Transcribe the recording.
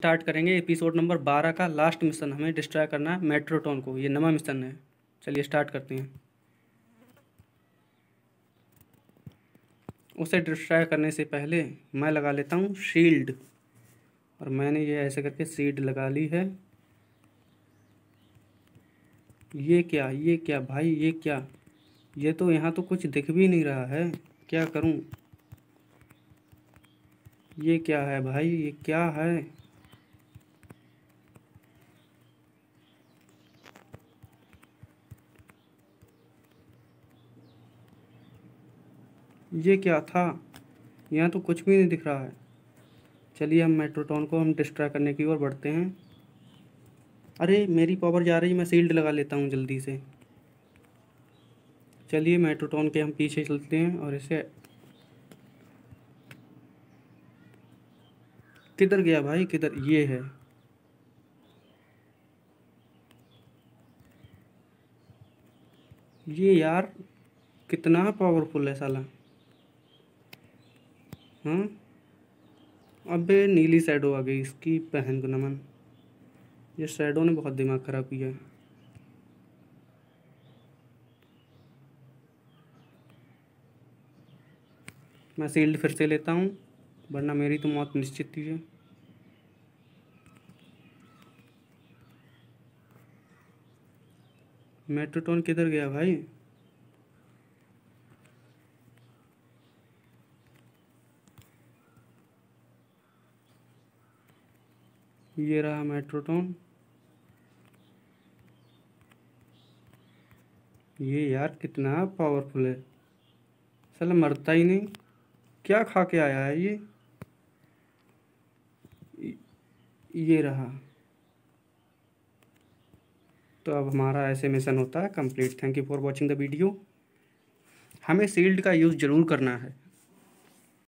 Start करेंगे episode number 12 का last mission. हमें डिस्ट्रॉय करना है मेट्रोटॉन को, ये नवा मिशन है। चलिए स्टार्ट करते हैं। उसे डिस्ट्रॉय करने से पहले मैं लगा लेता हूँ शील्ड, और मैंने ये ऐसे करके शील्ड लगा ली है। ये क्या भाई, ये क्या? ये तो यहाँ तो कुछ दिख भी नहीं रहा है, क्या करूँ? ये क्या है भाई, ये क्या है? ये क्या था? यहाँ तो कुछ भी नहीं दिख रहा है। चलिए हम मेट्रोटॉन को हम डिस्ट्रॉय करने की ओर बढ़ते हैं। अरे मेरी पावर जा रही है, मैं शील्ड लगा लेता हूँ जल्दी से। चलिए मेट्रोटॉन के हम पीछे चलते हैं और इसे। किधर गया भाई, किधर? ये है। ये यार कितना पावरफुल है साला। हाँ, अबे नीली शैडो आ गई, इसकी बहन को नमन। ये शैडो ने बहुत दिमाग खराब किया है। मैं शील्ड फिर से लेता हूँ, वरना मेरी तो मौत निश्चित ही है। मेट्रोटॉन किधर गया भाई? ये रहा मेट्रोटॉन। ये यार कितना पावरफुल है, साला मरता ही नहीं। क्या खा के आया है ये? ये रहा। तो अब हमारा ऐसे मिशन होता है complete. Thank you for watching the video. हमें शील्ड का यूज़ ज़रूर करना है।